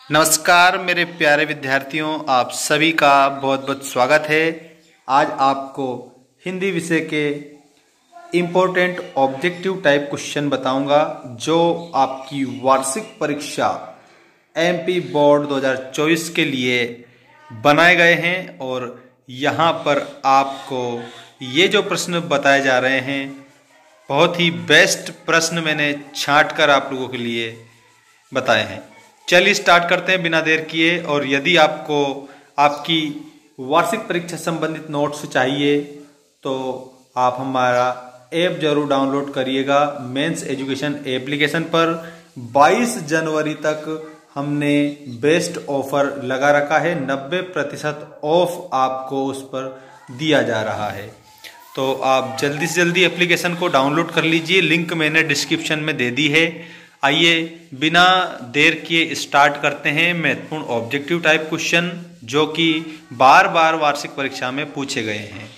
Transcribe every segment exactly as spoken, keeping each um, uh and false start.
नमस्कार मेरे प्यारे विद्यार्थियों, आप सभी का बहुत बहुत स्वागत है। आज आपको हिंदी विषय के इम्पोर्टेंट ऑब्जेक्टिव टाइप क्वेश्चन बताऊंगा जो आपकी वार्षिक परीक्षा एमपी बोर्ड दो हज़ार चौबीस के लिए बनाए गए हैं। और यहाँ पर आपको ये जो प्रश्न बताए जा रहे हैं, बहुत ही बेस्ट प्रश्न मैंने छांट कर आप लोगों के लिए बताए हैं। चलिए स्टार्ट करते हैं बिना देर किए। और यदि आपको आपकी वार्षिक परीक्षा संबंधित नोट्स चाहिए तो आप हमारा ऐप जरूर डाउनलोड करिएगा। मेंस एजुकेशन एप्लीकेशन पर बाईस जनवरी तक हमने बेस्ट ऑफर लगा रखा है। नब्बे प्रतिशत ऑफ आपको उस पर दिया जा रहा है, तो आप जल्दी से जल्दी एप्लीकेशन को डाउनलोड कर लीजिए। लिंक मैंने डिस्क्रिप्शन में दे दी है। आइए बिना देर किए स्टार्ट करते हैं महत्वपूर्ण ऑब्जेक्टिव टाइप क्वेश्चन जो कि बार बार वार्षिक परीक्षा में पूछे गए हैं।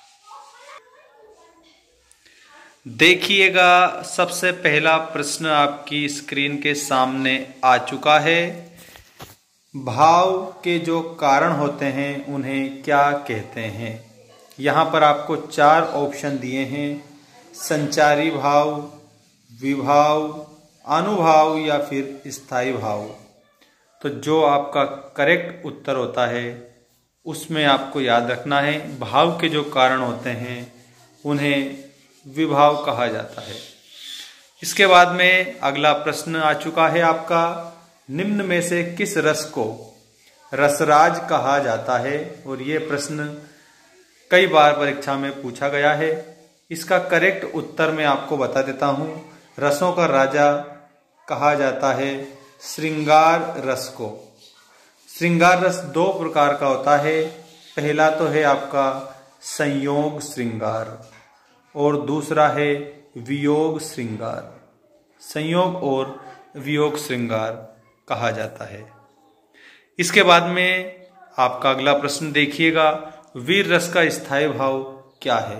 देखिएगा, सबसे पहला प्रश्न आपकी स्क्रीन के सामने आ चुका है। भाव के जो कारण होते हैं उन्हें क्या कहते हैं? यहाँ पर आपको चार ऑप्शन दिए हैं: संचारी भाव, विभाव, अनुभाव या फिर स्थायी भाव। तो जो आपका करेक्ट उत्तर होता है उसमें आपको याद रखना है भाव के जो कारण होते हैं उन्हें विभाव कहा जाता है। इसके बाद में अगला प्रश्न आ चुका है आपका, निम्न में से किस रस को रसराज कहा जाता है? और ये प्रश्न कई बार परीक्षा में पूछा गया है। इसका करेक्ट उत्तर मैं आपको बता देता हूँ। रसों का राजा कहा जाता है श्रृंगार रस को। श्रृंगार रस दो प्रकार का होता है। पहला तो है आपका संयोग श्रृंगार और दूसरा है वियोग श्रृंगार। संयोग और वियोग श्रृंगार कहा जाता है। इसके बाद में आपका अगला प्रश्न देखिएगा, वीर रस का स्थायी भाव क्या है?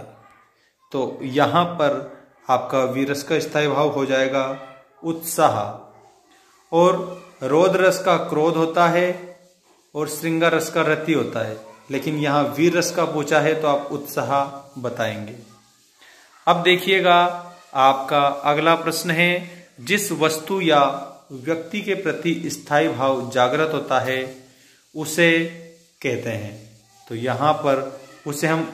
तो यहाँ पर आपका वीर रस का स्थायी भाव हो जाएगा उत्साह। और रोद रस का क्रोध होता है और श्रृंगार रस का रति होता है, लेकिन यहाँ वीर रस का पूछा है तो आप उत्साह बताएंगे। अब देखिएगा, आपका अगला प्रश्न है, जिस वस्तु या व्यक्ति के प्रति स्थायी भाव जागृत होता है उसे कहते हैं। तो यहाँ पर उसे हम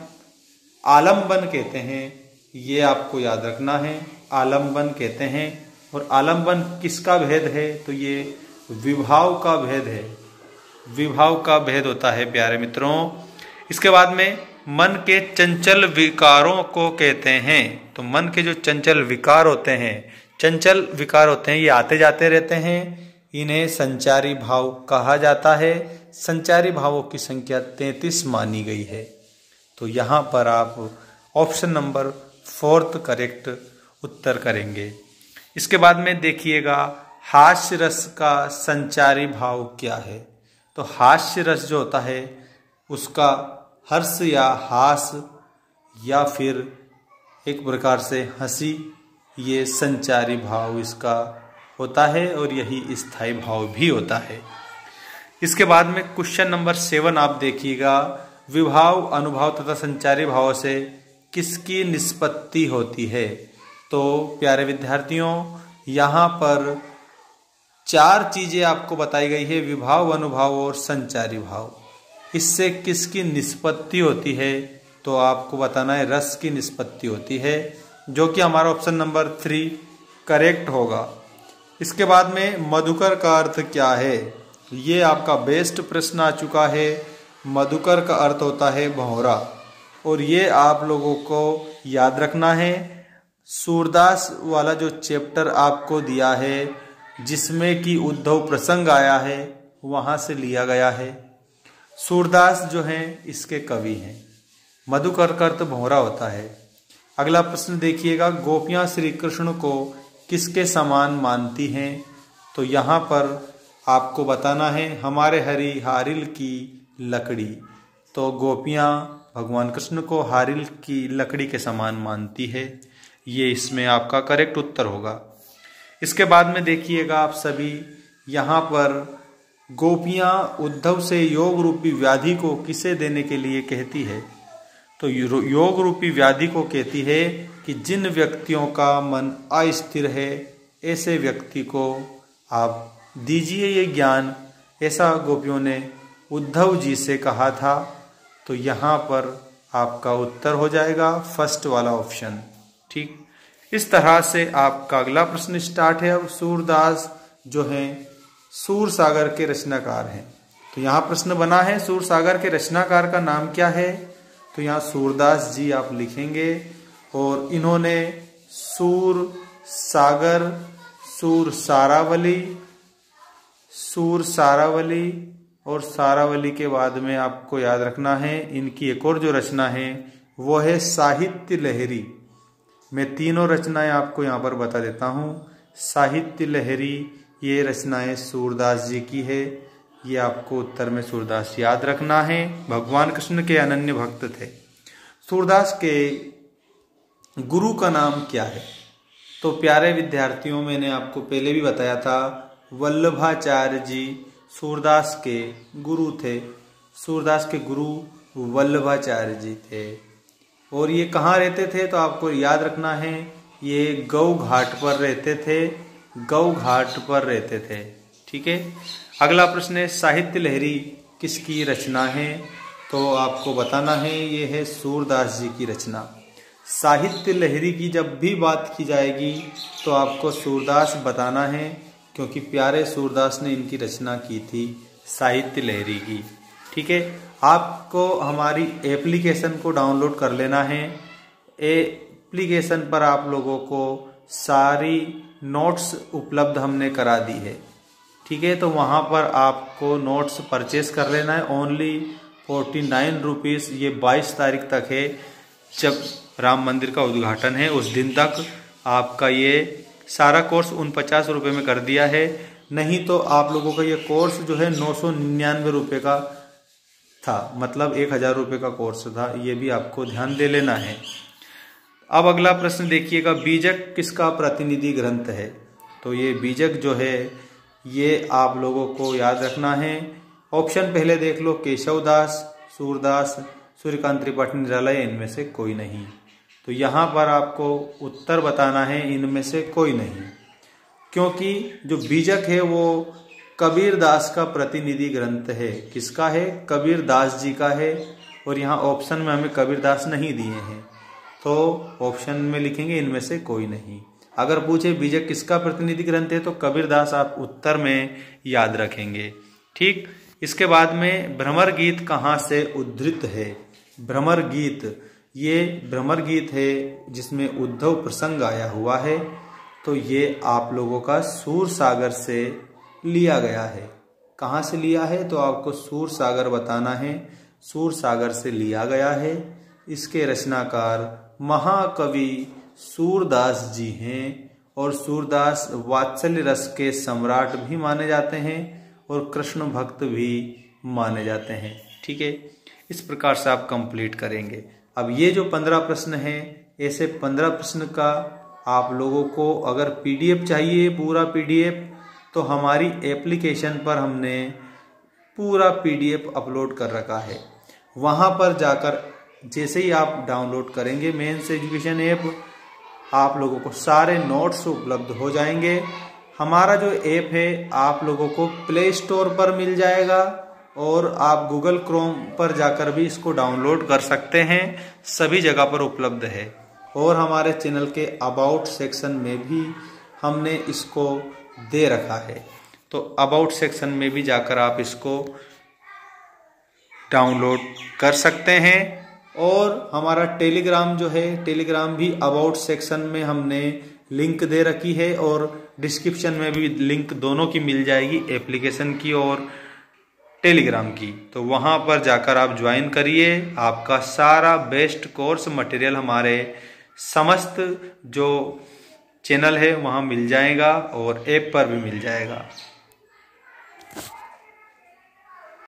आलंबन कहते हैं। ये आपको याद रखना है, आलंबन कहते हैं। और आलंबन किसका भेद है? तो ये विभाव का भेद है। विभाव का भेद होता है प्यारे मित्रों। इसके बाद में मन के चंचल विकारों को कहते हैं। तो मन के जो चंचल विकार होते हैं, चंचल विकार होते हैं, ये आते जाते रहते हैं, इन्हें संचारी भाव कहा जाता है। संचारी भावों की संख्या तैंतीस मानी गई है। तो यहाँ पर आप ऑप्शन नंबर फोर्थ करेक्ट उत्तर करेंगे। इसके बाद में देखिएगा, हास्य रस का संचारी भाव क्या है? तो हास्य रस जो होता है उसका हर्ष या हास या फिर एक प्रकार से हंसी, ये संचारी भाव इसका होता है और यही स्थायी भाव भी होता है। इसके बाद में क्वेश्चन नंबर सेवन आप देखिएगा, विभाव, अनुभाव तथा संचारी भाव से किसकी निष्पत्ति होती है? तो प्यारे विद्यार्थियों, यहाँ पर चार चीजें आपको बताई गई है, विभाव, अनुभाव और संचारी भाव। इससे किसकी निष्पत्ति होती है? तो आपको बताना है रस की निष्पत्ति होती है, जो कि हमारा ऑप्शन नंबर थ्री करेक्ट होगा। इसके बाद में मधुकर का अर्थ क्या है? ये आपका बेस्ट प्रश्न आ चुका है। मधुकर का अर्थ होता है भंवरा, और ये आप लोगों को याद रखना है। सूरदास वाला जो चैप्टर आपको दिया है जिसमें कि उद्धव प्रसंग आया है, वहाँ से लिया गया है। सूरदास जो हैं इसके कवि हैं। मधुकर का अर्थ भंवरा होता है। अगला प्रश्न देखिएगा, गोपियाँ श्री कृष्ण को किसके समान मानती हैं? तो यहाँ पर आपको बताना है हमारे हरि हारिल की लकड़ी। तो गोपियाँ भगवान कृष्ण को हारिल की लकड़ी के समान मानती है। ये इसमें आपका करेक्ट उत्तर होगा। इसके बाद में देखिएगा, आप सभी यहाँ पर गोपियां उद्धव से योग रूपी व्याधि को किसे देने के लिए कहती है? तो योग रूपी व्याधि को कहती है कि जिन व्यक्तियों का मन अस्थिर है ऐसे व्यक्ति को आप दीजिए ये ज्ञान, ऐसा गोपियों ने उद्धव जी से कहा था। तो यहाँ पर आपका उत्तर हो जाएगा फर्स्ट वाला ऑप्शन। ठीक, इस तरह से आपका अगला प्रश्न स्टार्ट है। अब सूरदास जो हैं सूर सागर के रचनाकार हैं। तो यहाँ प्रश्न बना है सूर सागर के रचनाकार का नाम क्या है? तो यहाँ सूरदास जी आप लिखेंगे और इन्होंने सूर सागर, सूर सारावली, सूर सारावली और सारावली के बाद में आपको याद रखना है इनकी एक और जो रचना है वो है साहित्य लहरी। मैं तीनों रचनाएं आपको यहाँ पर बता देता हूँ। साहित्य लहरी ये रचनाएं सूरदास जी की है। ये आपको उत्तर में सूरदास याद रखना है। भगवान कृष्ण के अनन्य भक्त थे। सूरदास के गुरु का नाम क्या है? तो प्यारे विद्यार्थियों, मैंने आपको पहले भी बताया था वल्लभाचार्य जी सूरदास के गुरु थे। सूरदास के गुरु वल्लभाचार्य जी थे। और ये कहाँ रहते थे? तो आपको याद रखना है ये गौ घाट पर रहते थे। गौ घाट पर रहते थे। ठीक है। अगला प्रश्न है साहित्य लहरी किसकी रचना है? तो आपको बताना है ये है सूरदास जी की रचना। साहित्य लहरी की जब भी बात की जाएगी तो आपको सूरदास बताना है, क्योंकि प्यारे सूरदास ने इनकी रचना की थी साहित्य लहरी की। ठीक है। आपको हमारी एप्लीकेशन को डाउनलोड कर लेना है। एप्लीकेशन पर आप लोगों को सारी नोट्स उपलब्ध हमने करा दी है। ठीक है। तो वहाँ पर आपको नोट्स परचेस कर लेना है। Only forty nine rupees. ये बाईस तारीख तक है, जब राम मंदिर का उद्घाटन है उस दिन तक आपका ये सारा कोर्स उन पचास रुपये में कर दिया है। नहीं तो आप लोगों का ये कोर्स जो है नौ सौ निन्यानवे रुपये का था, मतलब एक हज़ार रुपये का कोर्स था। ये भी आपको ध्यान दे लेना है। अब अगला प्रश्न देखिएगा, बीजक किसका प्रतिनिधि ग्रंथ है? तो ये बीजक जो है ये आप लोगों को याद रखना है। ऑप्शन पहले देख लो, केशवदास, सूरदास, सूर्यकांत त्रिपाठी, निरालय, इनमें से कोई नहीं। तो यहाँ पर आपको उत्तर बताना है इनमें से कोई नहीं, क्योंकि जो बीजक है वो कबीर दास का प्रतिनिधि ग्रंथ है। किसका है? कबीर दास जी का है। और यहाँ ऑप्शन में हमें कबीर दास नहीं दिए हैं, तो ऑप्शन में लिखेंगे इनमें से कोई नहीं। अगर पूछे बीजक किसका प्रतिनिधि ग्रंथ है तो कबीर दास आप उत्तर में याद रखेंगे। ठीक। इसके बाद में भ्रमर गीत कहाँ से उद्धृत है? भ्रमर गीत, ये भ्रमर गीत है जिसमें उद्धव प्रसंग आया हुआ है। तो ये आप लोगों का सूर सागर से लिया गया है। कहाँ से लिया है? तो आपको सूर सागर बताना है। सूर सागर से लिया गया है। इसके रचनाकार महाकवि सूरदास जी हैं और सूरदास वात्सल्य रस के सम्राट भी माने जाते हैं और कृष्ण भक्त भी माने जाते हैं। ठीक है। इस प्रकार से आप कंप्लीट करेंगे। अब ये जो पंद्रह प्रश्न हैं, ऐसे पंद्रह प्रश्न का आप लोगों को अगर पीडीएफ चाहिए, पूरा पीडीएफ, तो हमारी एप्लीकेशन पर हमने पूरा पीडीएफ अपलोड कर रखा है। वहाँ पर जाकर जैसे ही आप डाउनलोड करेंगे मेंस एजुकेशन ऐप, आप लोगों को सारे नोट्स उपलब्ध हो जाएंगे। हमारा जो ऐप है आप लोगों को प्ले स्टोर पर मिल जाएगा और आप गूगल क्रोम पर जाकर भी इसको डाउनलोड कर सकते हैं। सभी जगह पर उपलब्ध है। और हमारे चैनल के अबाउट सेक्शन में भी हमने इसको दे रखा है। तो अबाउट सेक्शन में भी जाकर आप इसको डाउनलोड कर सकते हैं। और हमारा टेलीग्राम जो है, टेलीग्राम भी अबाउट सेक्शन में हमने लिंक दे रखी है और डिस्क्रिप्शन में भी लिंक दोनों की मिल जाएगी, एप्लीकेशन की और टेलीग्राम की। तो वहाँ पर जाकर आप ज्वाइन करिए। आपका सारा बेस्ट कोर्स मटेरियल हमारे समस्त जो चैनल है वहाँ मिल जाएगा और ऐप पर भी मिल जाएगा।